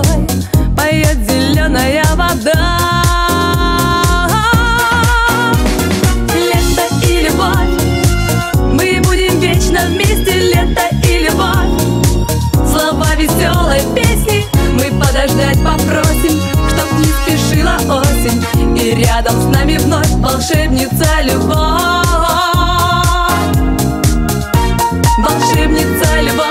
тобой поет зеленая вода. Лето и любовь, мы будем вечно вместе. Лето и любовь, слова веселой песни мы подождать попросим, чтоб не спешила осень, и рядом с нами вновь волшебница любовь. Волшебница любовь.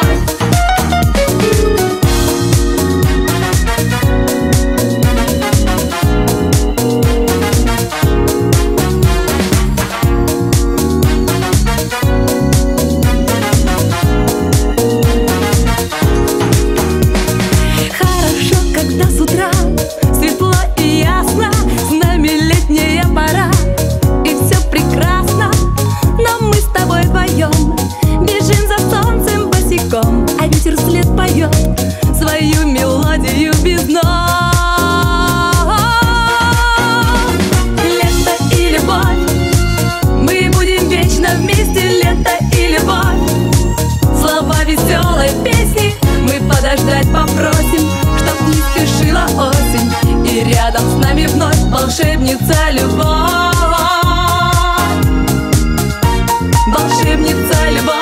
А ветер вслед поет свою мелодию без нот. Лето и любовь, мы будем вечно вместе. Лето и любовь, слова веселой песни мы подождать попросим, чтоб не спешила осень, и рядом с нами вновь волшебница любовь. Волшебница любовь.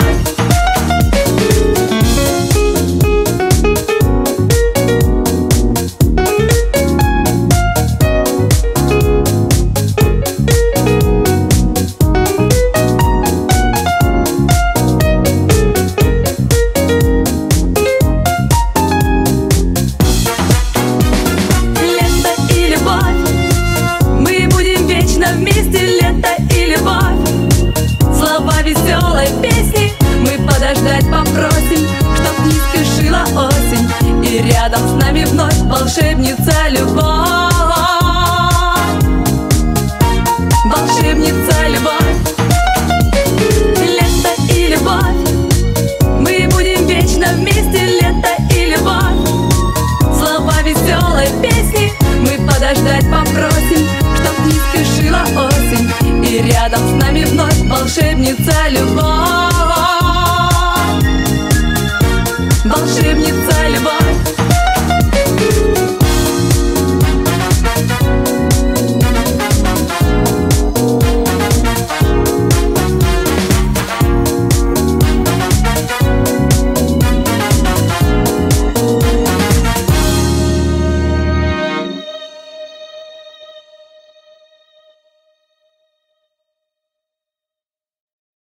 Вместе лето и любовь, слова веселой песни мы подождать попросим, чтоб не спешила осень, и рядом с нами вновь волшебница любовь. Волшебница любовь. Лето и любовь, мы будем вечно вместе. Лето и любовь, слова веселой песни мы подождать попросим, чтоб не спешила осень, и рядом с нами вновь волшебница любовь. Волшебница